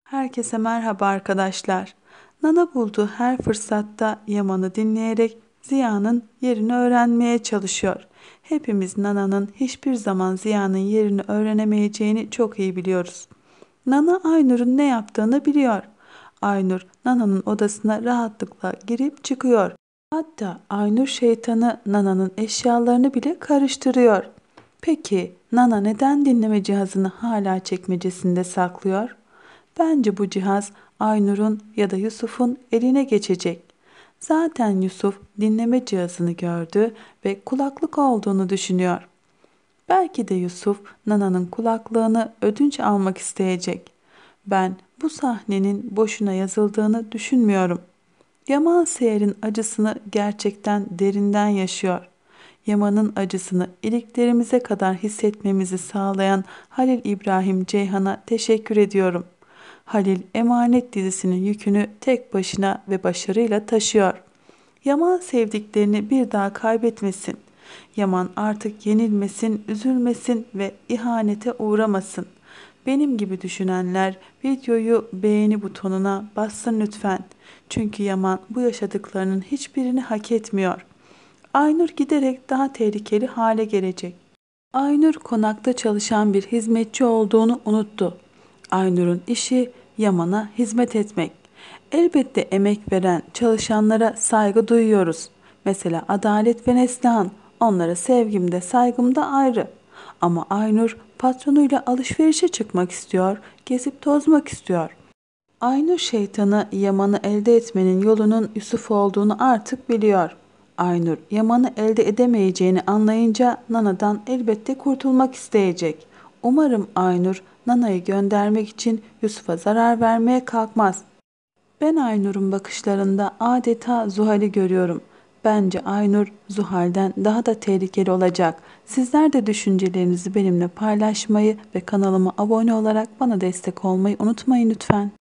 Herkese merhaba arkadaşlar. Nana bulduğu her fırsatta Yaman'ı dinleyerek Ziya'nın yerini öğrenmeye çalışıyor. Hepimiz Nana'nın hiçbir zaman Ziya'nın yerini öğrenemeyeceğini çok iyi biliyoruz. Nana Aynur'un ne yaptığını biliyor. Aynur Nana'nın odasına rahatlıkla girip çıkıyor. Hatta Aynur şeytanı Nana'nın eşyalarını bile karıştırıyor. Peki Nana neden dinleme cihazını hala çekmecesinde saklıyor? Bence bu cihaz Aynur'un ya da Yusuf'un eline geçecek. Zaten Yusuf dinleme cihazını gördü ve kulaklık olduğunu düşünüyor. Belki de Yusuf Nana'nın kulaklığını ödünç almak isteyecek. Ben bu sahnenin boşuna yazıldığını düşünmüyorum. Yaman Seher'in acısını gerçekten derinden yaşıyor. Yaman'ın acısını iliklerimize kadar hissetmemizi sağlayan Halil İbrahim Ceyhan'a teşekkür ediyorum. Halil Emanet dizisinin yükünü tek başına ve başarıyla taşıyor. Yaman sevdiklerini bir daha kaybetmesin. Yaman artık yenilmesin, üzülmesin ve ihanete uğramasın. Benim gibi düşünenler videoyu beğeni butonuna bassın lütfen. Çünkü Yaman bu yaşadıklarının hiçbirini hak etmiyor. Aynur giderek daha tehlikeli hale gelecek. Aynur konakta çalışan bir hizmetçi olduğunu unuttu. Aynur'un işi Yaman'a hizmet etmek. Elbette emek veren çalışanlara saygı duyuyoruz. Mesela Adalet ve Neslihan, onlara sevgim de saygım da ayrı. Ama Aynur patronuyla alışverişe çıkmak istiyor, gezip tozmak istiyor. Aynur şeytanı Yaman'ı elde etmenin yolunun Yusuf olduğunu artık biliyor. Aynur Yaman'ı elde edemeyeceğini anlayınca Nana'dan elbette kurtulmak isteyecek. Umarım Aynur Nana'yı göndermek için Yusuf'a zarar vermeye kalkmaz. Ben Aynur'un bakışlarında adeta Zuhal'i görüyorum. Bence Aynur Zuhal'den daha da tehlikeli olacak. Sizler de düşüncelerinizi benimle paylaşmayı ve kanalıma abone olarak bana destek olmayı unutmayın lütfen.